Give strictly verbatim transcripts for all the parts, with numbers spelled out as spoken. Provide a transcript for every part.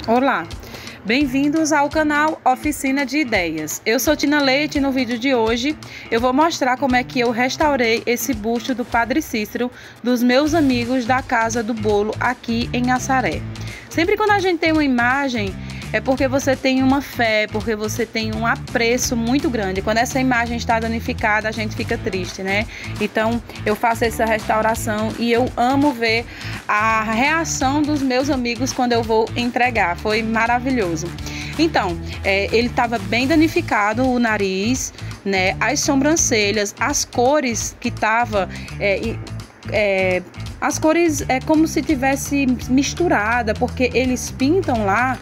Olá, bem-vindos ao canal Oficina de Ideias. Eu sou Tina Leite e no vídeo de hoje eu vou mostrar como é que eu restaurei esse busto do Padre Cícero dos meus amigos da Casa do Bolo aqui em Assaré. Sempre quando a gente tem uma imagem é porque você tem uma fé, porque você tem um apreço muito grande. Quando essa imagem está danificada, a gente fica triste, né? Então, eu faço essa restauração e eu amo ver a reação dos meus amigos quando eu vou entregar. Foi maravilhoso. Então, é, ele estava bem danificado, o nariz, né? As sobrancelhas, as cores que estavam... É, é, as cores é como se tivesse misturada, porque eles pintam lá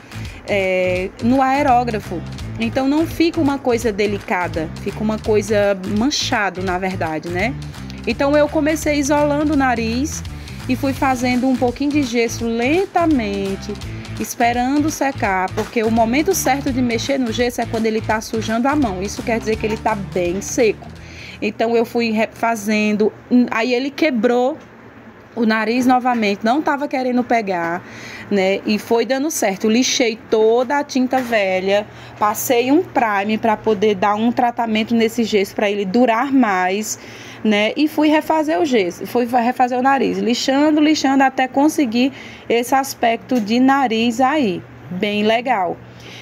É, no aerógrafo, então não fica uma coisa delicada, fica uma coisa manchado, na verdade, né? Então eu comecei isolando o nariz e fui fazendo um pouquinho de gesso lentamente, esperando secar, porque o momento certo de mexer no gesso é quando ele tá sujando a mão, isso quer dizer que ele tá bem seco. Então eu fui fazendo, aí ele quebrou o nariz novamente, não estava querendo pegar, né? E foi dando certo. Eu lixei toda a tinta velha, passei um prime para poder dar um tratamento nesse gesso para ele durar mais, né? E fui refazer o gesso, fui refazer o nariz, lixando, lixando até conseguir esse aspecto de nariz aí, bem legal.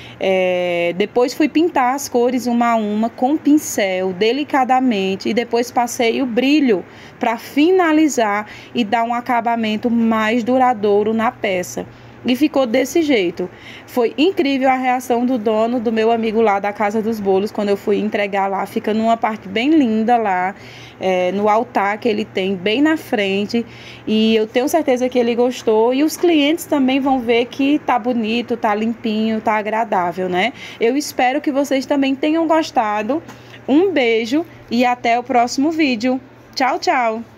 É, depois fui pintar as cores uma a uma com pincel, delicadamente, e depois passei o brilho para finalizar e dar um acabamento mais duradouro na peça. E ficou desse jeito. Foi incrível a reação do dono, do meu amigo lá da Casa dos Bolos, quando eu fui entregar lá. Fica numa parte bem linda lá, é, no altar que ele tem bem na frente. E eu tenho certeza que ele gostou. E os clientes também vão ver que tá bonito, tá limpinho, tá agradável, né? Eu espero que vocês também tenham gostado. Um beijo e até o próximo vídeo. Tchau, tchau!